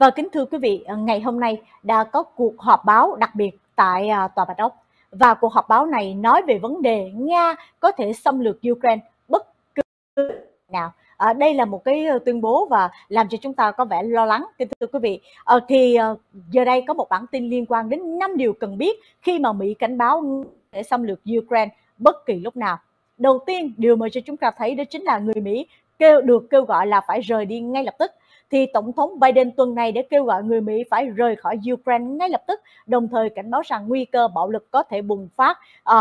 Và kính thưa quý vị, ngày hôm nay đã có cuộc họp báo đặc biệt tại Tòa Bạch Ốc. Và cuộc họp báo này nói về vấn đề Nga có thể xâm lược Ukraine bất cứ nào. Đây là một cái tuyên bố và làm cho chúng ta có vẻ lo lắng, kính thưa quý vị. Giờ đây có một bản tin liên quan đến 5 điều cần biết khi mà Mỹ cảnh báo để xâm lược Ukraine bất kỳ lúc nào. Đầu tiên, điều mà cho chúng ta thấy đó chính là người Mỹ được kêu gọi là phải rời đi ngay lập tức. Thì Tổng thống Biden tuần này đã kêu gọi người Mỹ phải rời khỏi Ukraine ngay lập tức, đồng thời cảnh báo rằng nguy cơ bạo lực có thể bùng phát.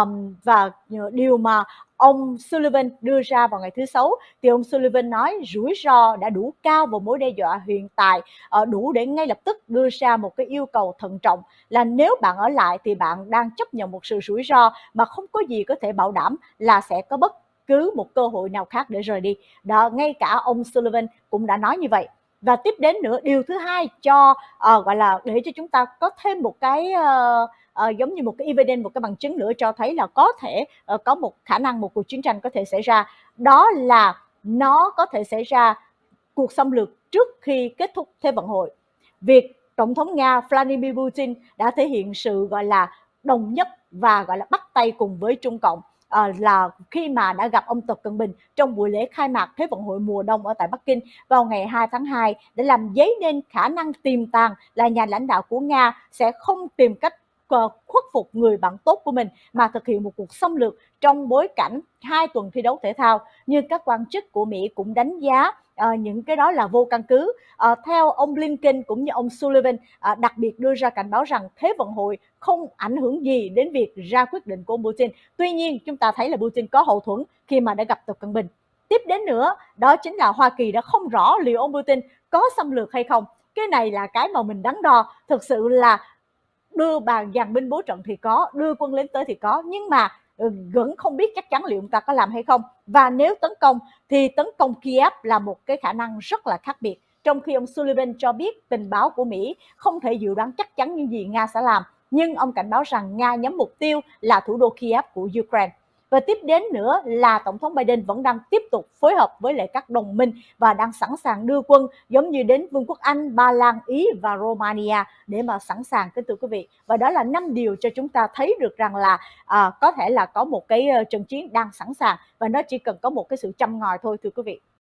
Và điều mà ông Sullivan đưa ra vào ngày thứ Sáu, thì ông Sullivan nói rủi ro đã đủ cao và mối đe dọa hiện tại đủ để ngay lập tức đưa ra một cái yêu cầu thận trọng là nếu bạn ở lại thì bạn đang chấp nhận một sự rủi ro mà không có gì có thể bảo đảm là sẽ có bất cứ một cơ hội nào khác để rời đi. Đó, ngay cả ông Sullivan cũng đã nói như vậy. Và tiếp đến nữa, điều thứ hai gọi là để cho chúng ta có thêm một cái giống như một cái evidence, một cái bằng chứng nữa cho thấy là có thể có một khả năng một cuộc chiến tranh có thể xảy ra, đó là nó có thể xảy ra cuộc xâm lược trước khi kết thúc Thế vận hội. Việc Tổng thống Nga Vladimir Putin đã thể hiện sự gọi là đồng nhất và gọi là bắt tay cùng với Trung Cộng là khi mà đã gặp ông Tập Cận Bình trong buổi lễ khai mạc Thế vận hội mùa đông ở tại Bắc Kinh vào ngày 2 tháng 2 để làm dấy lên khả năng tiềm tàng là nhà lãnh đạo của Nga sẽ không tìm cách khuất phục người bạn tốt của mình mà thực hiện một cuộc xâm lược trong bối cảnh 2 tuần thi đấu thể thao. Nhưng các quan chức của Mỹ cũng đánh giá những cái đó là vô căn cứ. Theo ông Blinken cũng như ông Sullivan đặc biệt đưa ra cảnh báo rằng Thế vận hội không ảnh hưởng gì đến việc ra quyết định của ông Putin. Tuy nhiên chúng ta thấy là Putin có hậu thuẫn khi mà đã gặp Tập Cận Bình. Tiếp đến nữa đó chính là Hoa Kỳ đã không rõ liệu ông Putin có xâm lược hay không. Cái này là cái mà mình đắn đo. Thực sự là đưa bàn dàn binh bố trận thì có, đưa quân lính tới thì có, nhưng mà vẫn không biết chắc chắn liệu ông ta có làm hay không. Và nếu tấn công thì tấn công Kiev là một cái khả năng rất là khác biệt, trong khi ông Sullivan cho biết tình báo của Mỹ không thể dự đoán chắc chắn những gì Nga sẽ làm, nhưng ông cảnh báo rằng Nga nhắm mục tiêu là thủ đô Kiev của Ukraine. Và tiếp đến nữa là Tổng thống Biden vẫn đang tiếp tục phối hợp với lại các đồng minh và đang sẵn sàng đưa quân giống như đến Vương quốc Anh, Ba Lan, Ý và Romania để mà sẵn sàng, kính thưa quý vị. Và đó là 5 điều cho chúng ta thấy được rằng là có thể là có một cái trận chiến đang sẵn sàng và nó chỉ cần có một cái sự châm ngòi thôi, thưa quý vị.